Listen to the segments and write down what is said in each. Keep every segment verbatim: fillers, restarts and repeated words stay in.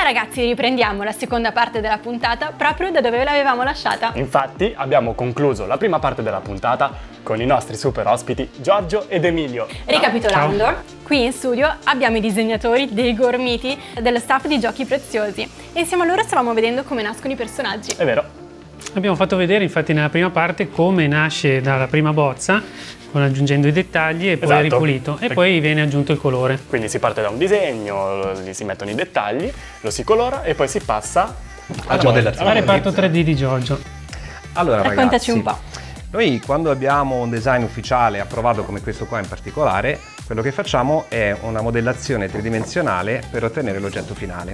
ragazzi, riprendiamo la seconda parte della puntata proprio da dove l'avevamo lasciata. Infatti abbiamo concluso la prima parte della puntata con i nostri super ospiti Giorgio ed Emilio. Ricapitolando, Ciao. qui in studio abbiamo i disegnatori dei gormiti dello staff di Giochi Preziosi e insieme a loro stavamo vedendo come nascono i personaggi. È vero. Abbiamo fatto vedere infatti nella prima parte come nasce dalla prima bozza, con aggiungendo i dettagli e poi Esatto. ripulito e poi viene aggiunto il colore. Quindi si parte da un disegno, gli si mettono i dettagli, lo si colora e poi si passa alla modellazione. Al reparto tre D di Giorgio. Allora Raccontaci ragazzi, un po'. noi quando abbiamo un design ufficiale approvato come questo qua in particolare, quello che facciamo è una modellazione tridimensionale per ottenere l'oggetto finale.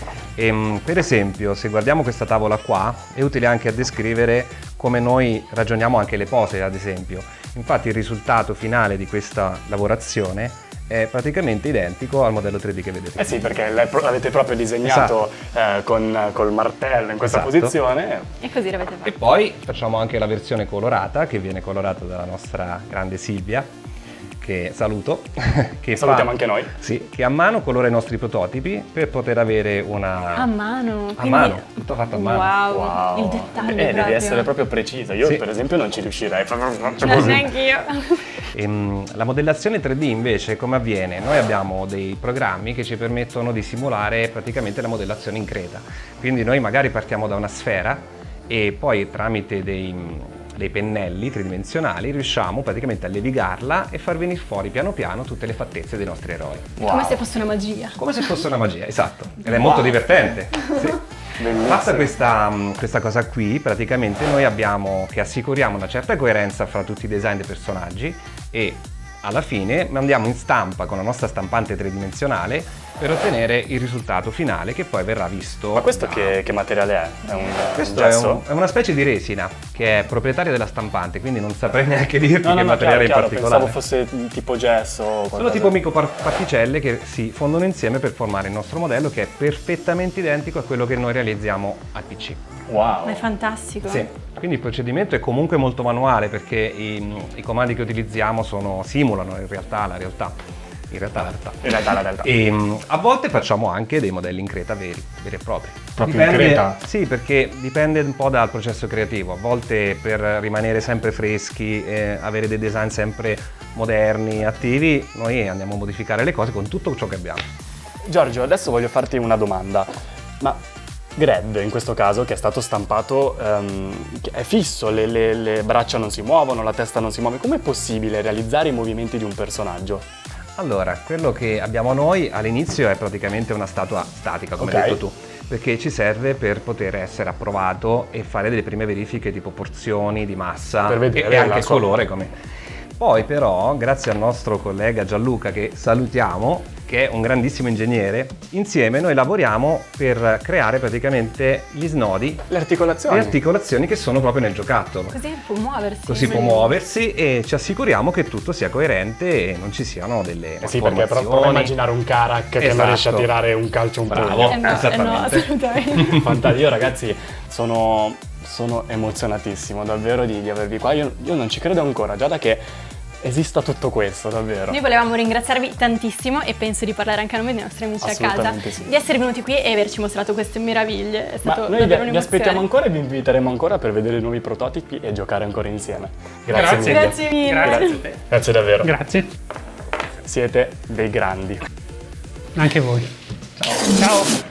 E, per esempio, se guardiamo questa tavola qua, è utile anche a descrivere come noi ragioniamo anche le pose, ad esempio. Infatti il risultato finale di questa lavorazione è praticamente identico al modello tre D che vedete. Eh sì, perché l'avete proprio disegnato esatto. eh, con col martello in questa esatto. posizione. E così l'avete fatto. E poi facciamo anche la versione colorata, che viene colorata dalla nostra grande Silvia, che saluto. Che Salutiamo fa, anche noi. Sì, che a mano colora i nostri prototipi per poter avere una... A mano? A Quindi... mano, tutto fatto a mano. Wow, Wow. il dettaglio Eh, devi proprio. essere proprio precisa. Io Sì. per esempio non ci riuscirei. Non Così. neanche io. Ehm, la modellazione tre D invece come avviene? Noi abbiamo dei programmi che ci permettono di simulare praticamente la modellazione in creta. Quindi noi magari partiamo da una sfera e poi tramite dei, dei pennelli tridimensionali riusciamo praticamente a levigarla e far venire fuori piano piano tutte le fattezze dei nostri eroi. Wow. Come se fosse una magia. Come se fosse una magia, esatto. Ed è Wow. molto divertente. Sì. Bellissimo. Fatta questa, questa cosa qui, praticamente noi abbiamo che assicuriamo una certa coerenza fra tutti i design dei personaggi e alla fine mandiamo in stampa con la nostra stampante tridimensionale per ottenere il risultato finale che poi verrà visto. Ma questo da... che, che materiale è? È un Questo un è, gesso? un- è una specie di resina che è proprietaria della stampante, quindi non saprei neanche dirti No, no, che no, materiale chiaro, in chiaro, particolare. pensavo fosse tipo gesso o Sono qualcosa. tipo microparticelle che si fondono insieme per formare il nostro modello che è perfettamente identico a quello che noi realizziamo al P C. Wow. Ma è fantastico. Sì, quindi il procedimento è comunque molto manuale perché i, i comandi che utilizziamo sono, simulano in realtà la realtà. In realtà la realtà. In realtà la realtà. E mh, a volte facciamo anche dei modelli in creta veri, veri e propri. Proprio in creta? Sì, perché dipende un po' dal processo creativo. A volte per rimanere sempre freschi e avere dei design sempre moderni, attivi, noi andiamo a modificare le cose con tutto ciò che abbiamo. Giorgio, adesso voglio farti una domanda. Ma Gred, in questo caso, che è stato stampato, ehm, che è fisso, le, le- le braccia non si muovono, la testa non si muove. Com'è possibile realizzare i movimenti di un personaggio? Allora, quello che abbiamo noi all'inizio è praticamente una statua statica, come Ok. hai detto tu, perché ci serve per poter essere approvato e fare delle prime verifiche tipo porzioni di massa Per vedere e, e anche la il sua- colore. Come... Poi però, grazie al nostro collega Gianluca, che salutiamo, che è un grandissimo ingegnere, insieme noi lavoriamo per creare praticamente gli snodi, Le articolazioni. le articolazioni che sono proprio nel giocattolo. Così può muoversi. Così può muoversi e ci assicuriamo che tutto sia coerente e non ci siano delle Eh sì, perché prova prova a immaginare un Karak che non Esatto. riesce a tirare un calcio un Bravo. pugno. Eh no, eh no, Esattamente. assolutamente. Fantastico, io ragazzi sono, sono emozionatissimo davvero di, di avervi qua. Io, io non ci credo ancora, già da che esista tutto questo, davvero. Noi volevamo ringraziarvi tantissimo e penso di parlare anche a nome dei nostri amici a casa Assolutamente sì. di essere venuti qui e averci mostrato queste meraviglie. È Ma stato noi vi, davvero vi aspettiamo un'emozione. ancora e vi inviteremo ancora per vedere i nuovi prototipi e giocare ancora insieme. Grazie. mille. Grazie mille. Grazie a te. Grazie davvero. Grazie. Siete dei grandi. Anche voi. Ciao.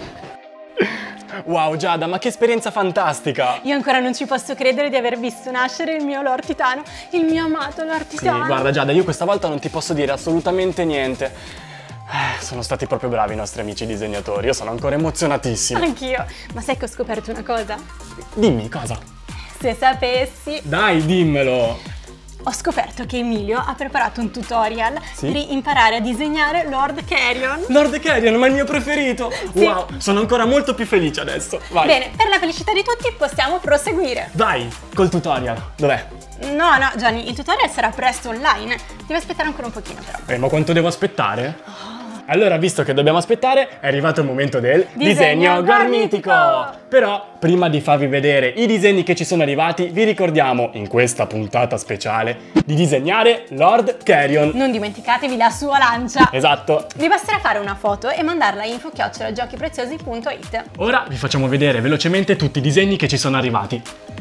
Wow Giada, ma che esperienza fantastica! Io ancora non ci posso credere di aver visto nascere il mio Lord Titano, il mio amato Lord Sì, Titano. guarda Giada, io questa volta non ti posso dire assolutamente niente. Eh, sono stati proprio bravi i nostri amici disegnatori, io sono ancora emozionatissimo. Anch'io. Ma sai che ho scoperto una cosa? Dimmi cosa? Se sapessi, Dai, dimmelo! ho scoperto che Emilio ha preparato un tutorial Sì? per imparare a disegnare Lord Carrion. Lord Carrion, ma è il mio preferito! Sì. Wow, sono ancora molto più felice adesso. Vai! Bene, per la felicità di tutti possiamo proseguire. Vai, col tutorial. Dov'è? No, no, Gianni, il tutorial sarà presto online. Devi aspettare ancora un pochino però. Eh, ma quanto devo aspettare? Allora, visto che dobbiamo aspettare, è arrivato il momento del Disegno disegno gormitico! Però, prima di farvi vedere i disegni che ci sono arrivati, vi ricordiamo, in questa puntata speciale, di disegnare Lord Carrion. Non dimenticatevi la sua lancia. Esatto. Vi basterà fare una foto e mandarla a info chiocciola giochipreziosi punto it. Ora vi facciamo vedere velocemente tutti i disegni che ci sono arrivati.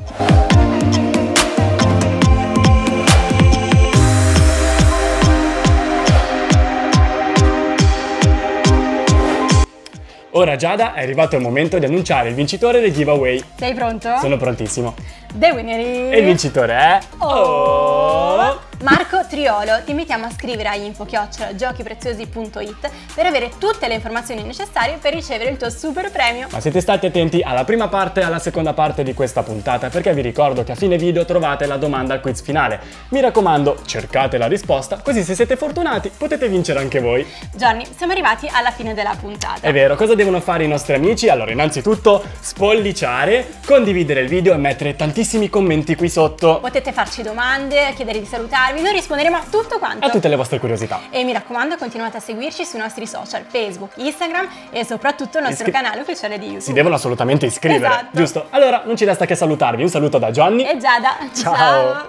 Ora Giada, è arrivato il momento di annunciare il vincitore del giveaway. Sei pronto? Sono prontissimo. The winner is... E il vincitore è... Oh! Marco Triolo. Ti invitiamo a scrivere a info chiocciola giochipreziosi punto it per avere tutte le informazioni necessarie per ricevere il tuo super premio. Ma siete stati attenti alla prima parte e alla seconda parte di questa puntata, perché vi ricordo che a fine video trovate la domanda al quiz finale. Mi raccomando, cercate la risposta, così se siete fortunati potete vincere anche voi. Gianni, siamo arrivati alla fine della puntata. È vero, cosa devono fare i nostri amici? Allora, innanzitutto spolliciare, condividere il video e mettere tantissimi commenti qui sotto. Potete farci domande, chiedere di salutarvi, noi risponderemo a tutto quanto. A tutte le vostre curiosità. E mi raccomando, continuate a seguirci sui nostri social, Facebook, Instagram e soprattutto il nostro Iscri- canale ufficiale di YouTube. Si devono assolutamente iscrivere, Esatto. giusto? Allora, non ci resta che salutarvi. Un saluto da Johnny E Giada. Ciao. Ciao.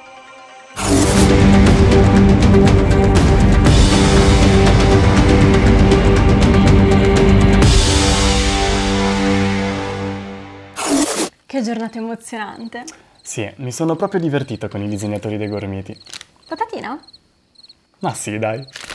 Che giornata emozionante. Sì, mi sono proprio divertito con i disegnatori dei gormiti. Patatina? Ma sì, dai.